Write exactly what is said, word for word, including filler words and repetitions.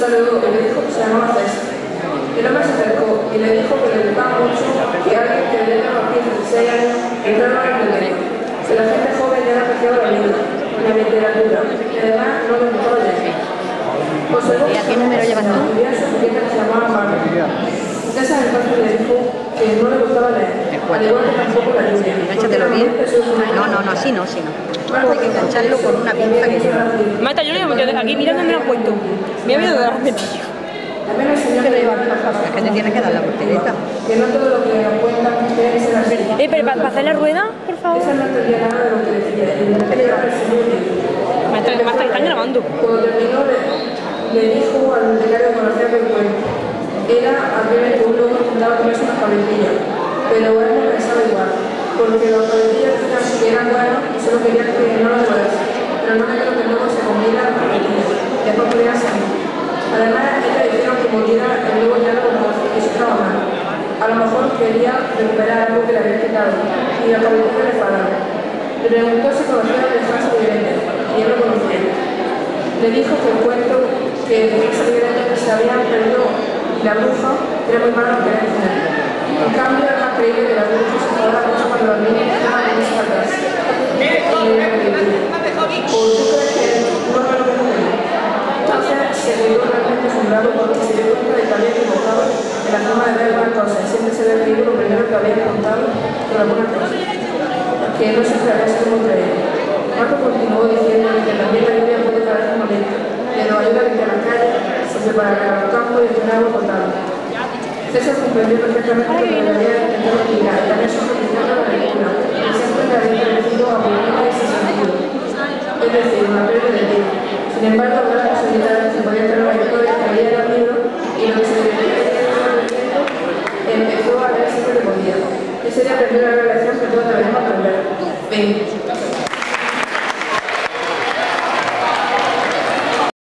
hasta luego y le dijo que se llamaba César. El hombre se acercó y le dijo que le gustaba mucho que alguien que tenía a partir de dieciséis años entrara en el colegio. Que la gente joven ya apreciaba la vida, la literatura, y además no le gustaba leer. Observó ¿Y a qué número llevas tú? que se llamaba Marta. César entonces le dijo que no le gustaba leer, al igual que tampoco la lluvia. Enganchatelo bien. No, no, no, así no, así no. Hay que engancharlo con una pinza que lleva. Marta, yo le voy a meter aquí, mira dónde me lo he puesto. Me ha miedo de darme, tío. También el señor le iba a Es que te tienes que dar la voltereta. que no todo lo que nos cuentan debe ser así. Eh, pero para hacer la rueda, por favor. Esa no entendía nada de lo que decía, y le pedía al señor. Marta, Marta, que están grabando. Cuando terminó, le, le dijo al becario que conocía que el cuento era aquel que un loco intentaba comerse unas cabecillas, pero él no pensaba igual, porque las cabecillas que eran buenas y solo quería que no lo devorase, pero no creo que luego se comiera las cabecillas, y después podía salir. Además, ella dijeron que muriera el luego ya lo conoce, y eso estaba mal. A lo mejor quería recuperar algo que le había quitado, y la cabecilla le enfadaba. Le preguntó si conocía el descanso de Irene, y él lo conocía. Le dijo que el cuento que esa Irene se habían perdido y la bruja era muy mala lo que era enseñar. En cambio, era más creíble que la bruja se enfadara mucho cuando los niños estaban en esa casa. Y le dijo, ¿o tú crees que no me lo dejo venir? Entonces se quedó realmente asombrado porque se dio cuenta de que había equivocado en la forma de ver las cosas. Siempre se ve el libro lo primero que había contado con algunas cosas, que no siempre había sido muy creíble. Marco continuó diciendo que también la lluvia puede parecer molesta, pero ayuda a limpiar las calles, se prepara el campo y tener agua potable. César comprendió perfectamente que la idea de intentar explicar y también su petición de la lectura, y siempre le había parecido aburrida y sin sentido. Es decir, una pérdida de tiempo. Sin embargo, algunas posibilidades se podían tener la historia que había en el libro y lo que se le empezó a leer siempre que podía. Ese día aprendió la relación que todos debemos aprender. Ven.